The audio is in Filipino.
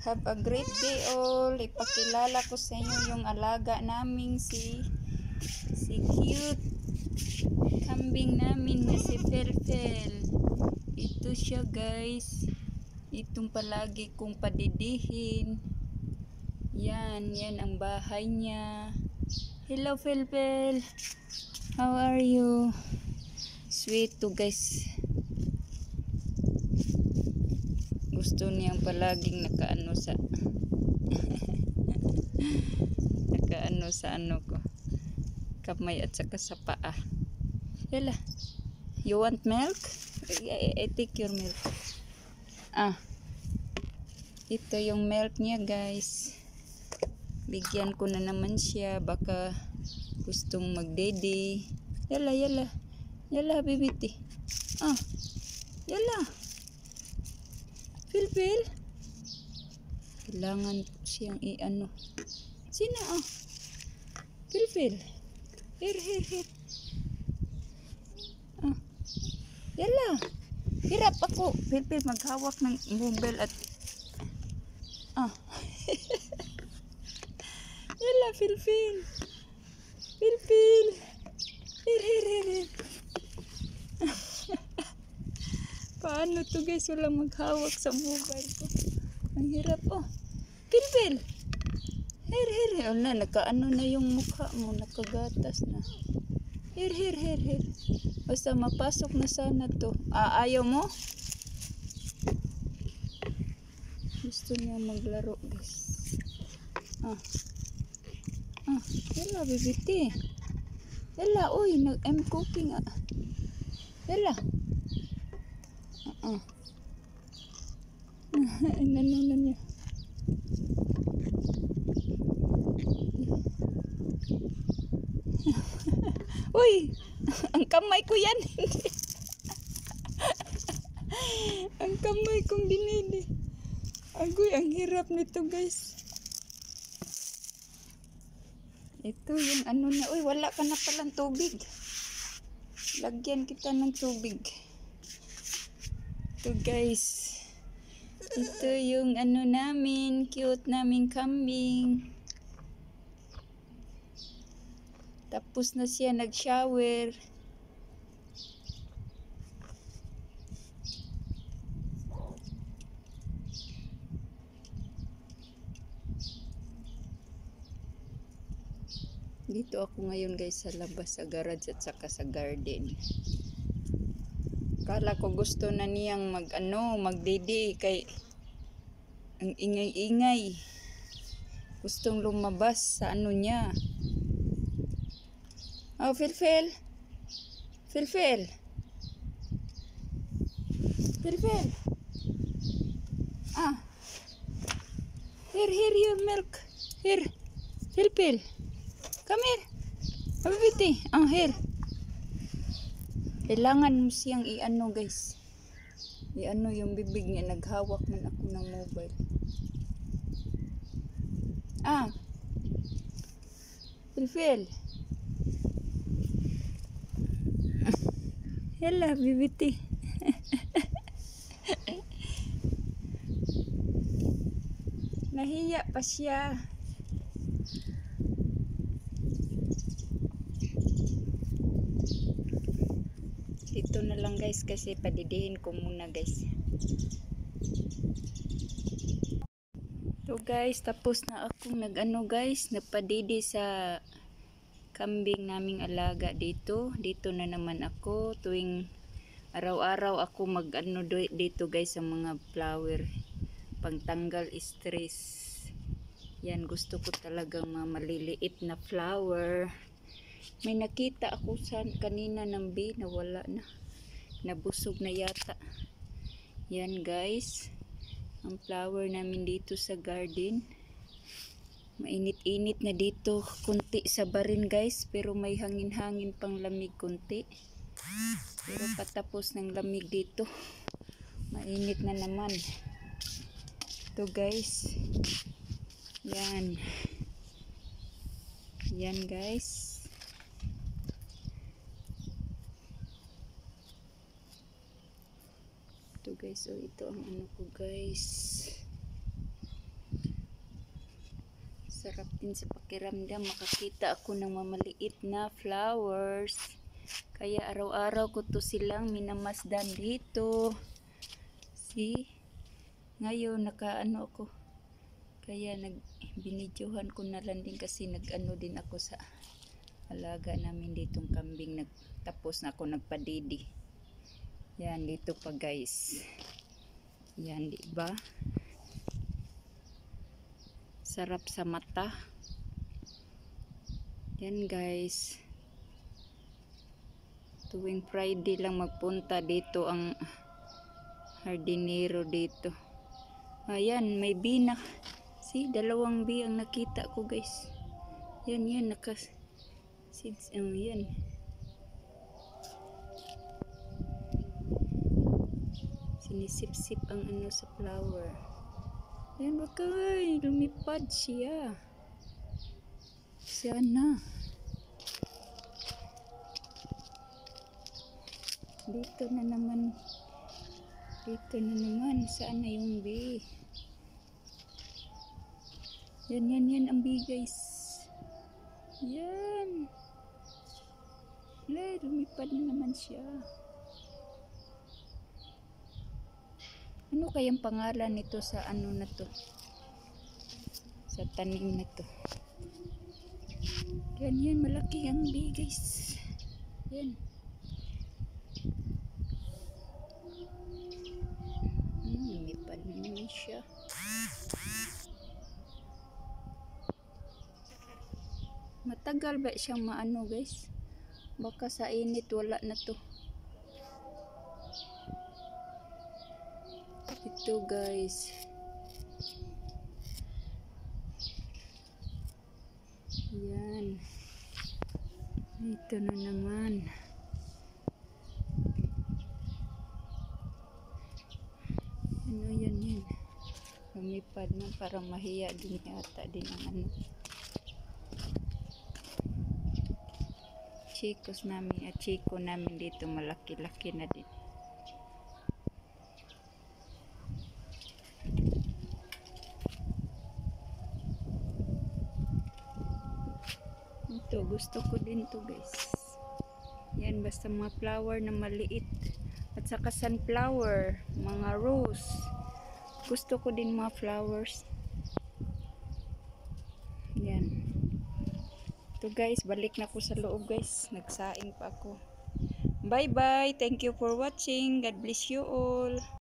Have a great day all. Ipakilala ko sa inyo yung alaga naming si cute kambing namin na si Felfel. Ito siya guys. Itong palagi kong padidihin. Yan ang bahay niya. Hello Felfel. How are you? Sweet to guys. Gusto niyang palaging nakaano sa nakaano sa ano ko, kamay at saka sa paa. Yala, you want milk? I take your milk. Ito yung milk niya guys. Bigyan ko na naman siya, baka gustong magdede. Yala bibiti. Yala Felfel, kailangan siyang i-ano. Sino Felfel, here. Yala, hirap ako. Felfel, maghawak ng mobile at yala Felfel, here. Paano to guys, walang maghawak sa mobile ko. Ang hirap Felfel, here. Nakaano na yung mukha mo, nakagatas na. Here. Basta mapasok na sana to. Ayaw mo? Gusto niya maglaro guys. Yala bibiti. Yala, I'm cooking. Yala. Nanunan niya. Uy, ang kamay ko yan. Ang kamay kong dinili. Agoy, ang hirap nito guys. Ito yung ano na. Uy, wala ka na palang tubig. Lagyan kita ng tubig. Ito guys. Ito yung ano namin, cute naming kambing. Tapos na siya nag-shower. Dito ako ngayon guys sa labas, sa garage at saka sa garden. Kala ko gusto na niyang magdede kay ang ingay-ingay. Gustong lumabas sa ano niya. Felfel. Here your milk. Here. Felfel. Come here. Habibiti. Here. Kailangan mo siyang i-ano guys. I-ano yung bibig niya. Naghawak man ako ng mobile. Felfel. Yala, bibiti. Nahiya pa siya. Dito na lang guys kasi padidihin ko muna guys. So guys, tapos na akong nagpadidi sa kambing naming alaga dito. Dito na naman ako tuwing araw-araw ako dito guys sa mga flower, pangtanggal stress. Yan, gusto ko talagang maliliit na flower. May nakita ako kanina ng bee na wala na. Nabusog na yata. Yan guys, ang flower namin dito sa garden. Mainit-init na dito. Kunti sa barin guys, pero may hangin-hangin pang lamig kunti. Pero patapos ng lamig dito. Mainit na naman. Ito guys. Yan guys. Ito guys, ito ang ano ko guys. Sarap din sa pakiramdam makakita ako ng mamaliit na flowers. Kaya araw-araw ko to silang minamasdan dito. See? Ngayon nakaano ako. Kaya binidyohan ko na lang din kasi nag-ano din ako sa alaga namin ditong kambing. Tapos na ako nagpadidi. Yan dito pa guys. Yan di ba? Sarap sa mata. Yan guys. Tuwing Friday lang magpunta dito ang hardinero dito. Ayan, may bee na. See, dalawang bee ang nakita ko guys. Yan, yan. Sinisip-sip ang ano sa flower. Yan, bakay, lumipad siya. Sana. Dito na naman. Saan na yung bee? Yan ang bee guys. Yan. Lumipad na naman siya. Ano kayang pangalan nito sa ano na to? Sa tanim na to. Yan, malaki ang bee guys. Yan. Lumipad na naman siya. Matagal ba siyang maano guys? Baka sa init wala na to. Ito guys. Yan. Ito na naman. Ano yan. Lumipad na, parang mahiya din yata din ang ano. Chicos namin at chico namin dito malaki-laki na din. Ito gusto ko din to guys. Yan basta mga flower na maliit at saka sunflower, mga rose. Gusto ko din mga flowers. Yan. Ito guys, balik na ako sa loob guys. Nagsaing pa ako. Bye bye. Thank you for watching. God bless you all.